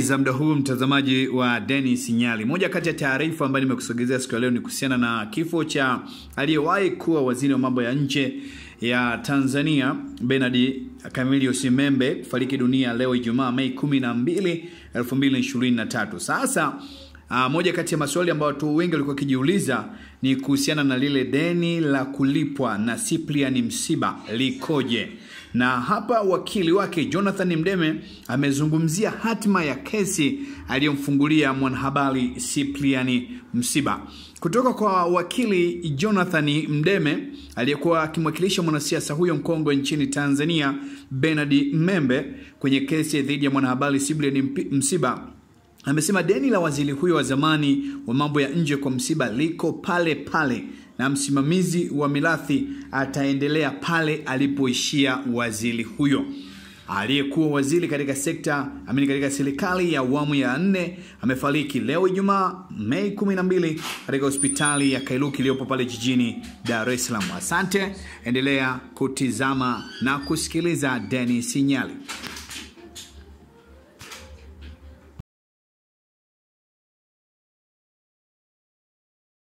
Za muda huu mtazamaji wa Dennis Nyali. Moja kati ya taarifa ambayo nimekusogezea siku ya leo ni kuhusiana na kifo cha aliyewahi kuwa waziri wa mambo ya nje ya Tanzania Bernard Camillus Membe kufariki dunia leo Ijumaa Mei 12, 2023. Sasa moja kati ya maswali ambayo watu wengi walikuwa kijiuliza ni kuhusiana na lile deni la kulipwa na Cyprian Msiba likoje. Na hapa wakili wake Jonathan Mdeme amezungumzia hatima ya kesi aliyomfungulia mwanahabari Cyprian Msiba. Kutoka kwa wakili Jonathan Mdeme aliyekuwa akimwakilisha mwanasiasa huyo mkongwe nchini Tanzania Bernard Membe kwenye kesi dhidi ya mwanahabari Cyprian Msiba, amesema deni la waziri huyo wa zamani wa mambo ya nje kwa Msiba liko pale pale na msimamizi wa mirathi ataendelea pale alipoishia waziri huyo. Aliyekuwa waziri katika katika serikali ya awamu ya 4 amefariki leo Ijumaa Mei 12 katika hospitali ya Kairuki iliyopo pale jijini Dar es Salaam. Asante, endelea kutizama na kusikiliza Dennis Nyali.